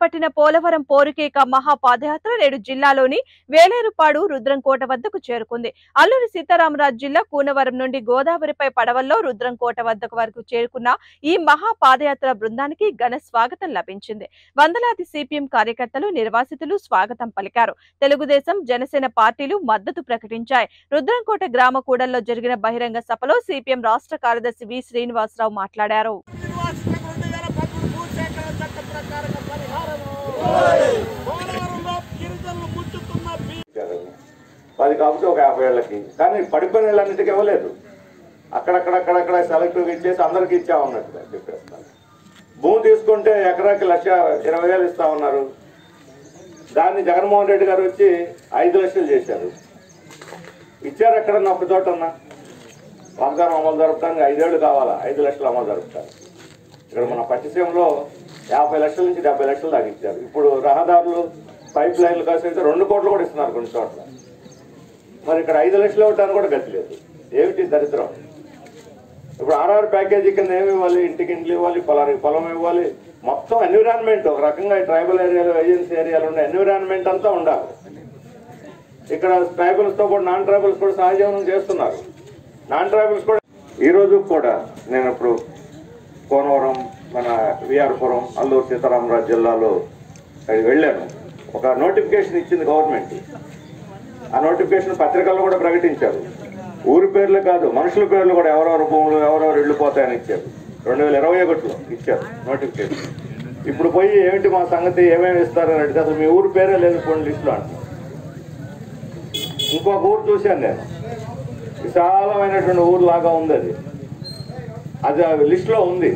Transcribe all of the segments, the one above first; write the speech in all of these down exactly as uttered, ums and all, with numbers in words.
చేపట్టిన పోలవరం పోరుకేక మహా పాదయాత్ర నేడు జిల్లాలోని వేలేరుపాడు రుద్రంకోట వద్దకు చేరుకుంది. అల్లూరి సీతారామరాజు జిల్లా కూనవరం నుండి గోదావరిపై పడవల్లో రుద్రంకోట వద్దకు వరకు చేరుకున్న ఈ మహా పాదయాత్ర బృందానికి ఘన స్వాగతం లభించింది. వందలాది సిపిఎం కార్యకర్తలు, నిర్వాసితులు స్వాగతం పలికారు. తెలుగుదేశం, జనసేన పార్టీలు మద్దతు ప్రకటించాయి. రుద్రంకోట గ్రామ కూడల్లో జరిగిన బహిరంగ సభలో సిపిఎం రాష్ట్ర కార్యదర్శి వి శ్రీనివాసరావు మాట్లాడారు. పది కాకపోతే ఒక యాభై ఏళ్ళకి కానీ పడిపోయిన ఏళ్ళన్నిటికీ ఇవ్వలేదు. అక్కడక్కడక్కడక్కడ సెలెక్టివ్గా ఇచ్చేసి అందరికీ ఇచ్చామన్నట్టుగా చెప్పేస్తాను. భూమి తీసుకుంటే ఎకరాకి లక్ష ఇరవై వేలు ఇస్తా ఉన్నారు. దాన్ని జగన్మోహన్ రెడ్డి గారు వచ్చి ఐదు లక్షలు చేశారు. ఇచ్చారు ఎక్కడన్నా ఒక చోట ఉన్నా వాగ్దానం అమలు జరుపుతానికి ఐదేళ్లు కావాలా, ఐదు లక్షలు అమలు జరుపుతారు. ఇక్కడ మన పట్టిసీమలో యాభై లక్షల నుంచి డెబ్బై లక్షలు దాకా ఇచ్చారు. ఇప్పుడు రహదారులు, పైప్ లైన్లు కలిసి అయితే రెండు కోట్లు కూడా ఇస్తున్నారు కొన్ని చోట్ల. మరి ఇక్కడ ఐదు లక్షలు ఇవ్వడానికి కూడా గతి లేదు. ఏమిటి దరిద్రం? ఇప్పుడు ఆర్ఆర్ ప్యాకేజీ కింద ఏమి ఇవ్వాలి? ఇంటికి ఇంట్లో ఇవ్వాలి, పొలానికి పొలం ఇవ్వాలి. మొత్తం ఎన్విరాన్మెంట్ ఒక రకంగా ట్రైబల్ ఏరియాలో, ఏజెన్సీ ఏరియాలో ఉండే ఎన్విరాన్మెంట్ అంతా ఉండాలి. ఇక్కడ ట్రైబల్స్తో కూడా నాన్ ట్రైబల్స్ కూడా సహజీవనం చేస్తున్నారు. నాన్ ట్రైబల్స్ కూడా ఈరోజు కూడా నేను ఇప్పుడు కోనవరం, మన విఆర్పురం, అల్లూరు సీతారామరాజు జిల్లాలో వెళ్ళాను. ఒక నోటిఫికేషన్ ఇచ్చింది గవర్నమెంట్. ఆ నోటిఫికేషన్ పత్రికల్లో కూడా ప్రకటించారు. ఊరి పేర్లు కాదు, మనుషుల పేర్లు కూడా ఎవరెవరు భూములు, ఎవరెవరు వెళ్ళిపోతాయని ఇచ్చారు. రెండు వేల ఇరవై ఒకటిలో ఇచ్చారు నోటిఫికేషన్. ఇప్పుడు పోయి ఏమిటి మా సంగతి, ఏమేమి ఇస్తారని అడిగితే అసలు మీ ఊరి పేరే లేదు కొన్ని లిస్టులో అంటున్నారు. ఇంకొక ఊరు చూశాను నేను, విశాలమైనటువంటి ఊరు లాగా ఉంది. అది అది లిస్టులో ఉంది.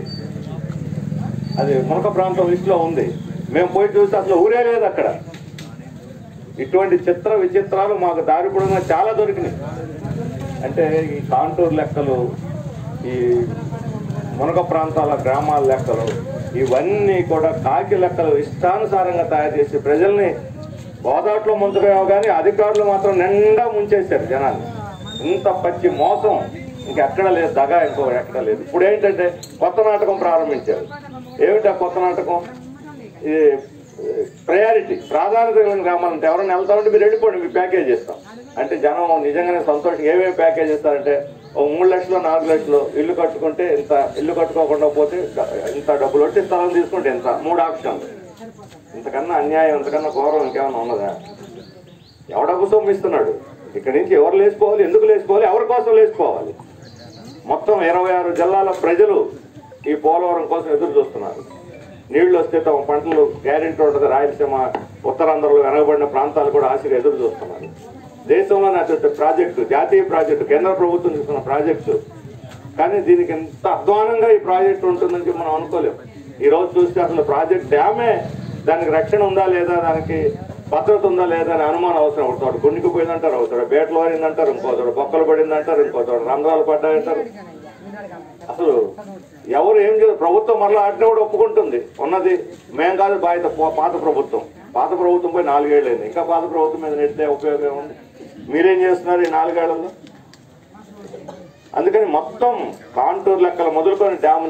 అది మునక ప్రాంతం లిస్టులో ఉంది. మేము పోయి చూస్తే అసలు ఊరే లేదు అక్కడ. ఇటువంటి చిత్ర విచిత్రాలు మాకు దారి పొడవునా చాలా దొరికినాయి. అంటే ఈ కాంటూర్ లెక్కలు, ఈ మునక ప్రాంతాల గ్రామాల లెక్కలు, ఇవన్నీ కూడా కాకి లెక్కలు ఇష్టానుసారంగా తయారు చేసి ప్రజల్ని గోదాట్లో ముంచడమేమో కానీ అధికారులు మాత్రం నిండా ముంచేశారు జనాన్ని. ఇంత పచ్చి మోసం ఇంకెక్కడ లేదు, దగా ఇంకో ఎక్కడ లేదు. ఇప్పుడు ఏంటంటే కొత్త నాటకం ప్రారంభించారు. ఏమిటా కొత్త నాటకం? ఇది ప్రయారిటీ, ప్రాధాన్యత కలిగిన గ్రామాలంటే ఎవరైనా వెళ్తామంటే మీరు వెళ్ళిపోండి, మీ ప్యాకేజ్ ఇస్తాం అంటే జనం నిజంగానే సంతోషం. ఏమేమి ప్యాకేజ్ ఇస్తారంటే ఓ మూడు లక్షలు నాలుగు లక్షలు ఇల్లు కట్టుకుంటే ఇంత, ఇల్లు కట్టుకోకుండా పోతే ఇంత డబ్బులు వచ్చి స్థలం తీసుకుంటే ఇంత, మూడు ఆప్షన్లు. ఇంతకన్నా అన్యాయం, ఇంతకన్నా ఘోరం ఇంకేమైనా ఉన్నదా? ఎవడబ్బు సొమ్మిస్తున్నాడు? ఇక్కడి నుంచి ఎవరు లేచిపోవాలి, ఎందుకు లేచిపోవాలి, ఎవరి కోసం లేచిపోవాలి? మొత్తం ఇరవై ఆరు జిల్లాల ప్రజలు ఈ పోలవరం కోసం ఎదురు చూస్తున్నారు. నీళ్లు వస్తే తమ పంటలు గ్యారెంటీ ఉంటుంది. రాయలసీమ, ఉత్తరాంధ్రలో వెనకబడిన ప్రాంతాలు కూడా ఆశగా ఎదురు చూస్తున్నారు. దేశంలోనే అతి ప్రాజెక్టు, జాతీయ ప్రాజెక్టు, కేంద్ర ప్రభుత్వం తీసుకున్న ప్రాజెక్టు. కానీ దీనికి ఎంత అధ్వానంగా ఈ ప్రాజెక్టు ఉంటుందని మనం అనుకోలేము. ఈ రోజు చూస్తే అసలు ప్రాజెక్ట్ డ్యామే, దానికి రక్షణ ఉందా లేదా, దానికి భద్రత ఉందా లేదా అని అనుమానం అవసరం. ఒకటి గుండికి పోయిందంటారు, ఒకటి బేటలు పడిందంటారు, ఇంకో చోట బొక్కలు పడిందంటారు, ఇంకో చోట రంధ్రాలు పడ్డాయంటారు. అసలు ఎవరు ఏం చేయాలి? ప్రభుత్వం మరలా ఆటిని కూడా ఒప్పుకుంటుంది. ఉన్నది మేం కాదు బాధ్యత, పాత ప్రభుత్వం. పాత ప్రభుత్వం పోయి నాలుగేళ్ళు అయింది. ఇంకా పాత ప్రభుత్వం మీద నెట్టే ఉపయోగం ఉంది? మీరేం చేస్తున్నారు ఈ నాలుగేళ్లలో? అందుకని మొత్తం కాంటూర్ లెక్కలు మొదలుకొని డ్యామ్